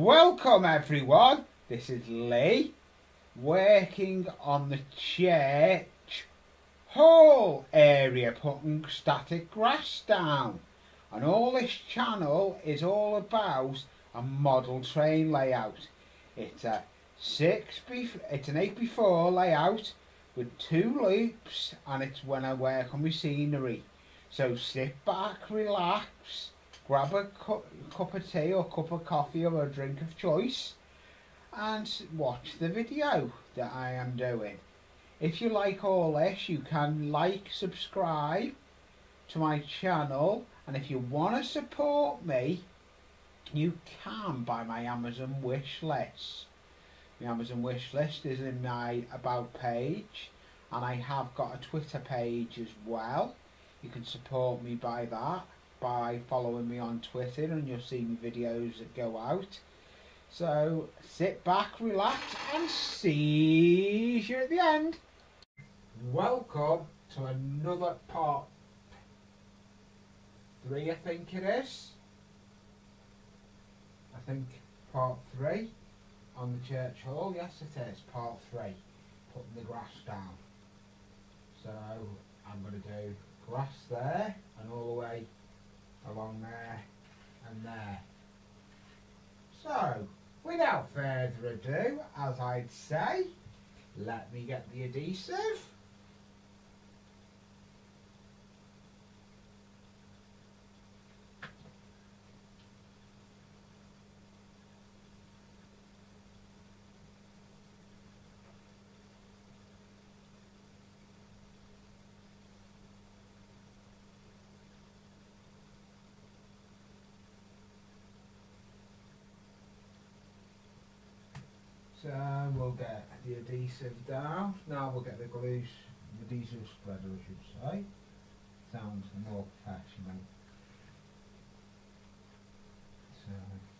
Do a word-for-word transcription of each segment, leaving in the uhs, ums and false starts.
Welcome everyone, this is Lee working on the church hall area, putting static grass down, and all this channel is all about a model train layout. It's a six by, it's an eight by four layout with two loops, and it's when I work on my scenery. So sit back, relax, grab a cu cup of tea or cup of coffee or a drink of choice and watch the video that I am doing. If you like all this, you can like, subscribe to my channel, and if you want to support me, you can buy my Amazon wish list. My Amazon wish list is in my about page, and I have got a Twitter page as well. You can support me by that, by following me on Twitter, and you'll see me videos that go out. So sit back, relax, and see you at the end. Welcome to another part three, I think it is. I think part three on the church hall. Yes, it is part three. Putting the grass down. So I'm going to do grass there and all the way along there and there. So without further ado, as I'd say, let me get the adhesive. So we'll get the adhesive down. Now we'll get the glue, the adhesive spreader, I should say. Sounds more professional. So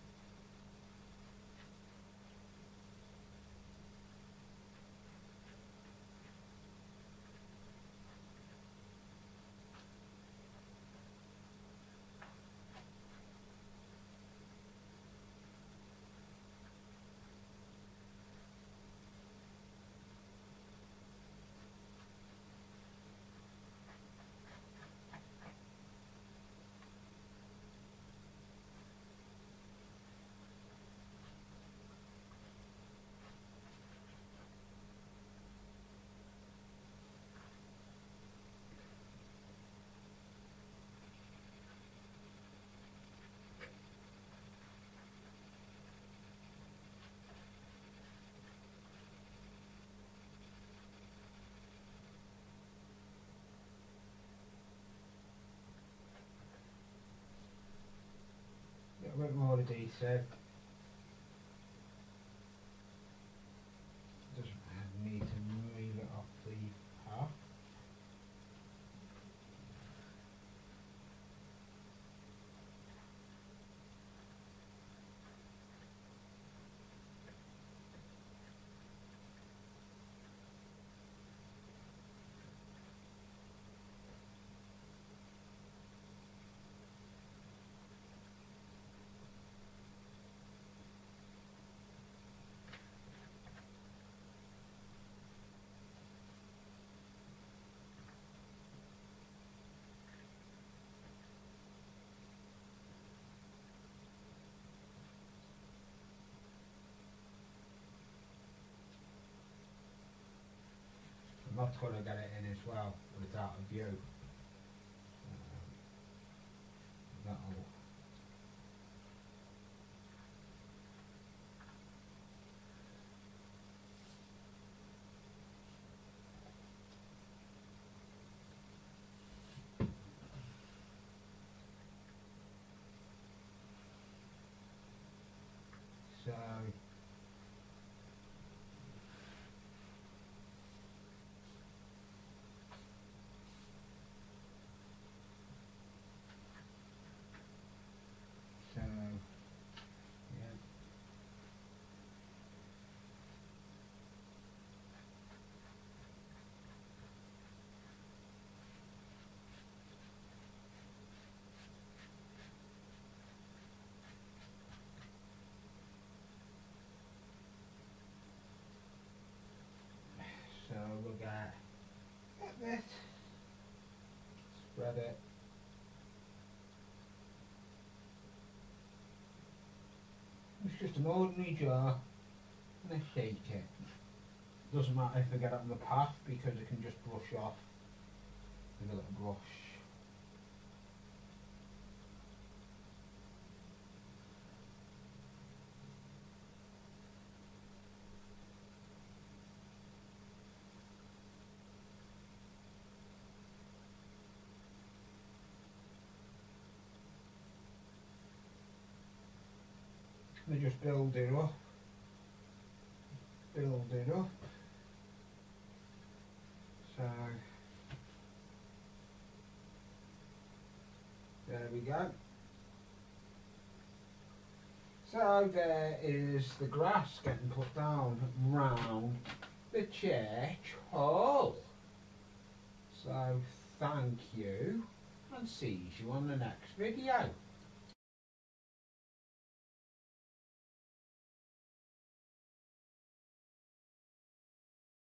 a bit more adhesive. Just need to move it off the path. I'm not going to get it in as well, but it's out of view. Um, that'll so spread it. It's just an ordinary jar, and I shake it. Doesn't matter if I get it on the path because I can just brush off with a little brush. I just build it up, build it up. So there we go. So there is the grass getting put down round the church hall. So thank you, and see you on the next video.